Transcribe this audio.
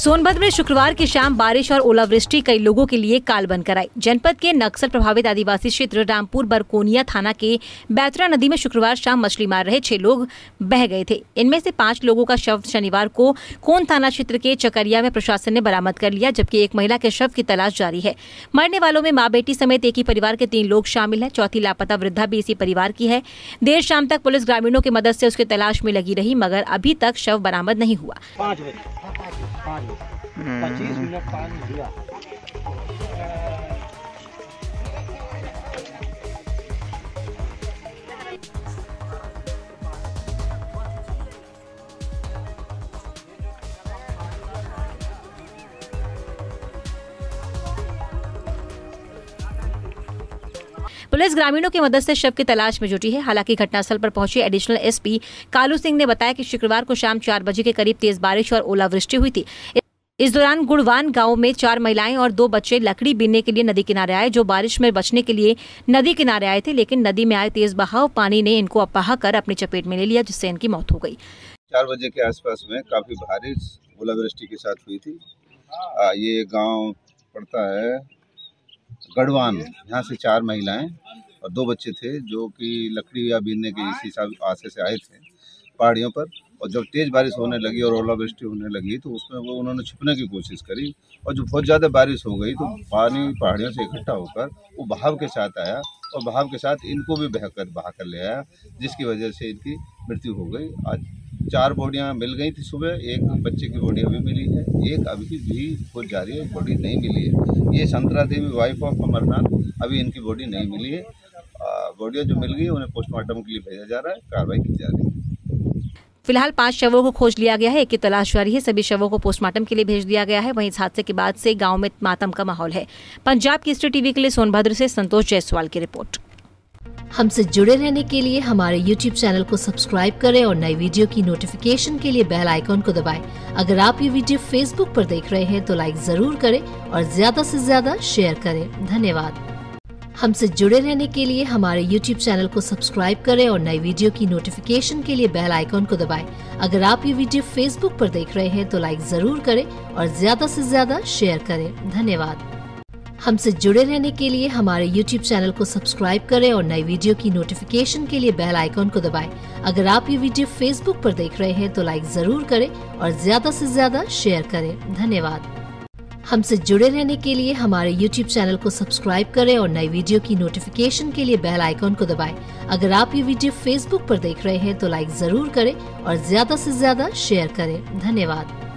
सोनभद्र में शुक्रवार की शाम बारिश और ओलावृष्टि कई लोगों के लिए काल बनकर आई। जनपद के नक्सल प्रभावित आदिवासी क्षेत्र रामपुर बरकोनिया थाना के बैतरा नदी में शुक्रवार शाम मछली मार रहे 6 लोग बह गए थे। इनमें से 5 लोगों का शव शनिवार को कोन थाना क्षेत्र के चकरिया में प्रशासन ने बरामद कर लिया, जबकि एक महिला के शव की तलाश जारी है। मरने वालों में माँ बेटी समेत एक ही परिवार के 3 लोग शामिल है। चौथी लापता वृद्धा भी इसी परिवार की है। देर शाम तक पुलिस ग्रामीणों की मदद से उसकी तलाश में लगी रही, मगर अभी तक शव बरामद नहीं हुआ। 25 मिनट पानी दिया। पुलिस ग्रामीणों की मदद से शव की तलाश में जुटी है। हालांकि घटनास्थल पर पहुंचे एडिशनल एसपी कालू सिंह ने बताया कि शुक्रवार को शाम 4 बजे के करीब तेज बारिश और ओलावृष्टि हुई थी। इस दौरान गुड़वान गांव में 4 महिलाएं और 2 बच्चे लकड़ी बीनने के लिए नदी किनारे आए, जो बारिश में बचने के लिए नदी किनारे आए थे, लेकिन नदी में आए तेज बहाव पानी ने इनको अपाह कर अपनी चपेट में ले लिया, जिससे इनकी मौत हो गई। 4 बजे के आसपास में काफी भारी ओलावृष्टि के साथ हुई थी। ये गांव पड़ता है गढ़वान। यहाँ से 4 महिलाएं और 2 बच्चे थे, जो कि लकड़ी या बीनने के इसी आशे से आए थे पहाड़ियों पर। और जब तेज़ बारिश होने लगी और ओलावृष्टि होने लगी तो उसमें वो उन्होंने छुपने की कोशिश करी, और जब बहुत ज़्यादा बारिश हो गई तो पानी पहाड़ियों से इकट्ठा होकर वो बहाव के साथ आया और बहाव के साथ इनको भी बहा कर ले आया, जिसकी वजह से इनकी मृत्यु हो गई। आज 4 बॉडियाँ मिल गई थी सुबह। एक बच्चे की बॉडी अभी मिली है, एक अभी भी खोज जारी है, बॉडी नहीं मिली है। ये संतरा देवी वाइफ ऑफ अमरनाथ, अभी इनकी बॉडी नहीं मिली है। बॉडियाँ जो मिल गई उन्हें पोस्टमार्टम के लिए भेजा जा रहा है, कार्रवाई की जा रही है। फिलहाल 5 शवों को खोज लिया गया है, एक की तलाश जारी है। सभी शवों को पोस्टमार्टम के लिए भेज दिया गया है। वहीं इस हादसे के बाद से गांव में मातम का माहौल है। पंजाब केसरी टीवी के लिए सोनभद्र से संतोष जायसवाल की रिपोर्ट। हमसे जुड़े रहने के लिए हमारे YouTube चैनल को सब्सक्राइब करें और नई वीडियो की नोटिफिकेशन के लिए बेल आइकॉन को दबाएं। अगर आप ये वीडियो Facebook पर देख रहे हैं तो लाइक जरूर करें और ज्यादा से ज्यादा शेयर करें। धन्यवाद। हमसे जुड़े रहने के लिए हमारे YouTube चैनल को सब्सक्राइब करें और नई वीडियो की नोटिफिकेशन के लिए बेल आइकॉन को दबाएं। अगर आप ये वीडियो Facebook पर देख रहे हैं तो लाइक जरूर करें और ज्यादा से ज्यादा शेयर करें। धन्यवाद। हमसे जुड़े रहने के लिए हमारे YouTube चैनल को सब्सक्राइब करें और नई वीडियो की नोटिफिकेशन के लिए बेल आइकॉन को दबाएं। अगर आप ये वीडियो Facebook पर देख रहे हैं तो लाइक जरूर करें और ज्यादा से ज्यादा शेयर करें। धन्यवाद। हमसे जुड़े रहने के लिए हमारे YouTube चैनल को सब्सक्राइब करें और नई वीडियो की नोटिफिकेशन के लिए बेल आइकॉन को दबाएं। अगर आप ये वीडियो Facebook पर देख रहे हैं तो लाइक जरूर करें और ज्यादा से ज्यादा शेयर करें। धन्यवाद।